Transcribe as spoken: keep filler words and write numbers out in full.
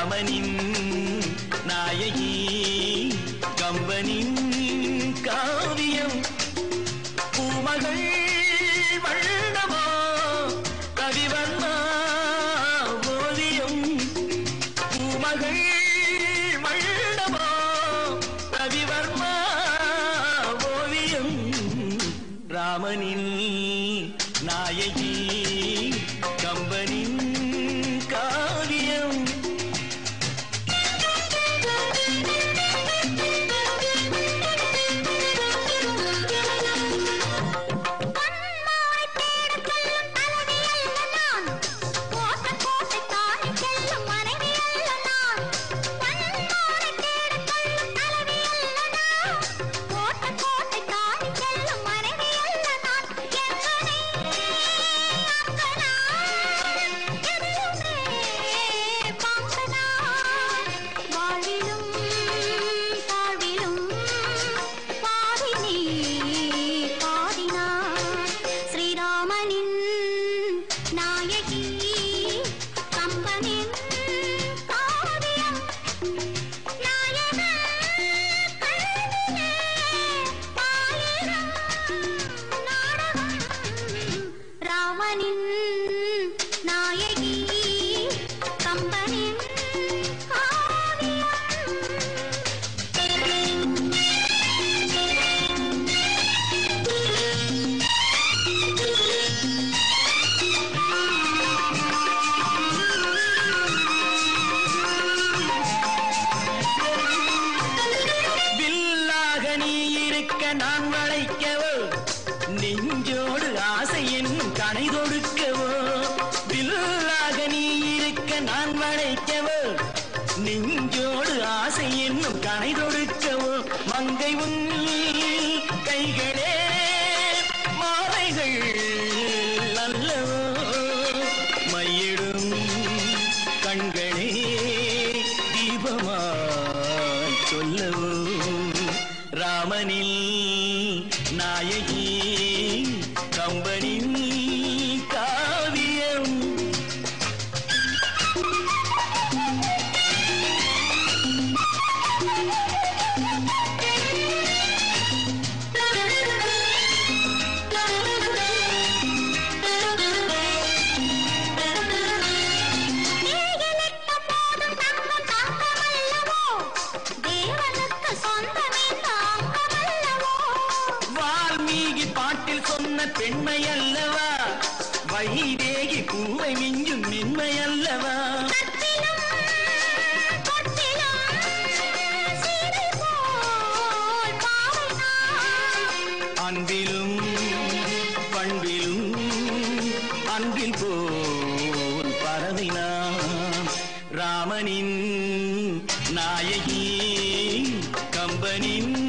ராமனின் நாயகி கம்பனின் காவியம் பூமகள் வண்ணமோ கவிவர்மா ஓவியம் பூமகள் வண்ணமோ கவிவர்மா ஓவியம் ராமனின் நாயகி கம்பனின் காவியம் நான் வளைக்கவோ நெஞ்சோடு ஆசை என்னும் கணை தொடுக்கவோ வில்லாக நீ இருக்க நான் வளைக்கவோ நெஞ்சோடு ஆசை என்னும் கணை தொடுக்கவோ மங்கை உன் கைகளே மாலைகள் அல்லவோ மையிடும் கண்களே தீபமா சொல்லவோ ராமனில் நாயகி கம்பனின் காவியம் பாட்டில் சொன்ன பெண்மை அல்லவா வைதேகி பூவை மிஞ்சும் மென்மை அல்லவா அன்பிலும் பண்பிலும் அன்பில் போல் பரவினான் ராமனின் நாயகி கம்பனின்